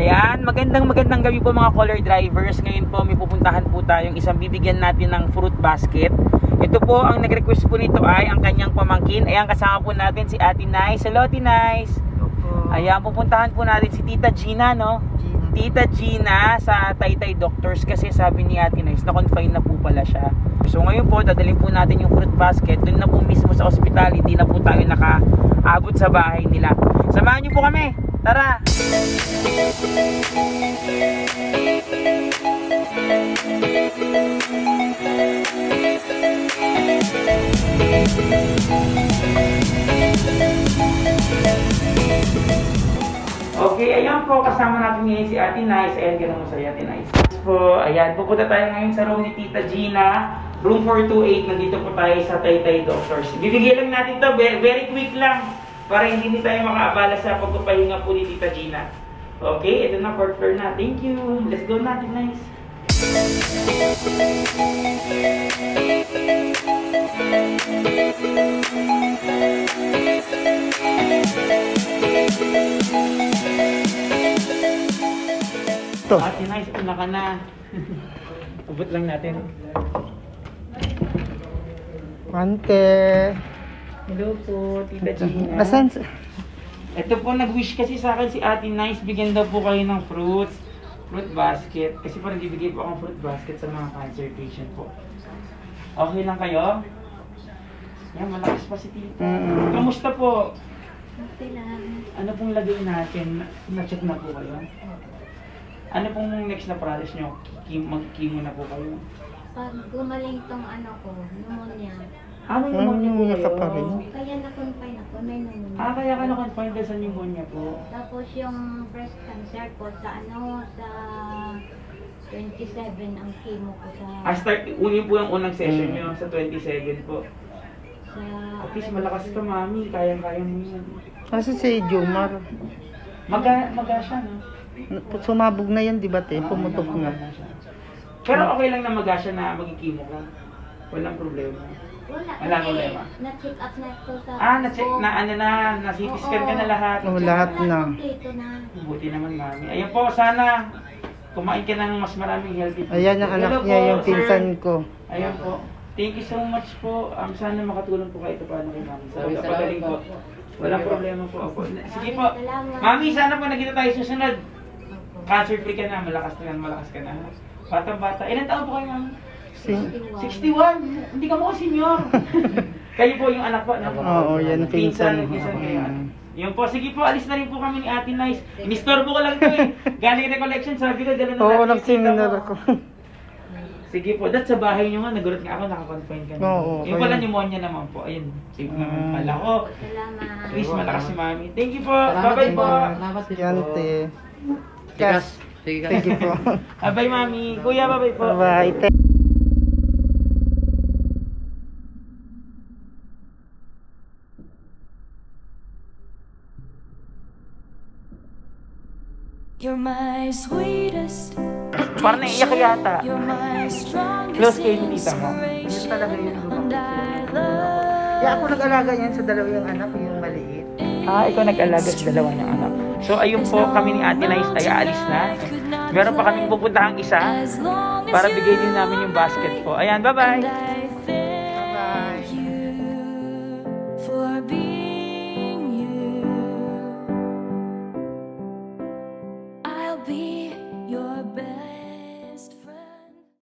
Ayan, magandang gabi po mga caller drivers. Ngayon po may pupuntahan po tayong isang bibigyan natin ng fruit basket. Ito po ang nag-request po nito ay ang kanyang pamangkin. Ayan, kasama po natin si Ate Nice. Hello, Ate Nice. Ayan, pupuntahan po natin si Tita Gina, no? Tita Gina sa Taytay Doctors kasi sabi ni Ate Nice na confine na po pala siya. So ngayon po, dadalhin po natin yung fruit basket. Doon na po mismo sa ospital, hindi na po tayo nakaabot sa bahay nila. Samahan niyo po kami. Tara! Okay, ayan po, kasama natin ngayon si Ate Nice. Ayan, gano'n mo sa'yo, Ate Nice. Po, ayan, pupunta tayo ngayon sa room ni Tita Gina. Room 428, nandito po tayo sa Taytay Doctors. Bibigyan lang natin to, very quick lang. Para hindi tayo makaabala sa pagpapahinga po ni Tita Gina. Okay, ito na, fourth floor na. Thank you. Let's go natin, Nice. Ito. Ate Nice, una ka na. Ubot lang natin. Ante. Hello po, Tita Gina. Asan? Ito po, nag-wish kasi sa akin si Ate Nice, bigyan daw po kayo ng fruit basket. Kasi parang bibigay po akong fruit basket sa mga cancer patient po. Okay lang kayo? Yan, malakas pa si Tita. Kamusta po? Okay lang. Ano pong lagay natin? Na-check na po kayo? Ano pong next na process nyo? Mag-chemo na po kayo? Pag gumaling tong ano ko, pneumonia. May pneumonia po kayo? Kaya na-confine ako, may pneumonia. Kaya ka na-confine dahil sa pneumonia po? Tapos yung breast cancer ko sa sa 27 ang chemo ko sa... Unin po yung unang session nyo sa 27 po. At least malakas ka, mami. Kaya-kaya mo yan. Kasi si Jomar. Maga siya, no? Sumabog na yan, di ba, te? Pumutok na. Pero okay lang na maga siya na magkikimo ka. Walang problema. Wala problema. Na-check up na ito sa... Na-check na, nasipiskan ka na lahat. Oo, lahat na. Buti naman, mami. Ayun po, sana kumain ka ng mas maraming healthy food. Ayan yung anak niya, yung pinsan ko. Ayun po. Thank you so much po. Sana makatulong po kayo ito paano kay mami. Pagaling po. Walang problema po ako. Sige po. Mami, sana po nagkita tayo susunod. Cancer free ka na, malakas ka na. Bata-bata. Ilan taon po kayo, mami? 61. Hindi ka mo senior. Kayo po yung anak po. Oo, yan pinsan. Pinsan kayo. Yun po, sige po, alis na rin po kami ni Ate Nice. Inistorbo ko lang ito eh. Galing recollection, sabi ko, dala na Oo, nag-seminar ako. Sige po, sa bahay nyo nga, nagulat nga ako, nakakonfine ka na. Oo, yung pala pneumonia naman po, ayun, safe naman pala ko. Salamat. Please, malakas si mami. Thank you po, bye-bye po. Yan, te. Kas. Thank you po. Bye-bye mami. Kuya, bye-bye po. Bye-bye, te. You're my sweetest. Parang naiiyak ka yata. You're my Close strongest kayo ni tita mo. Yun talaga yun. and I love. Kaya ako nag-alaga yan sa dalawang anak, yung maliit. Ikaw nag-alaga sa dalawa niyang anak. So, ayun po, kami ni Ate Nice ay aalis na. Meron pa kaming pupuntahang isa para bigay din namin yung basket po. Ayan, bye-bye. I thank you for being you. I'll be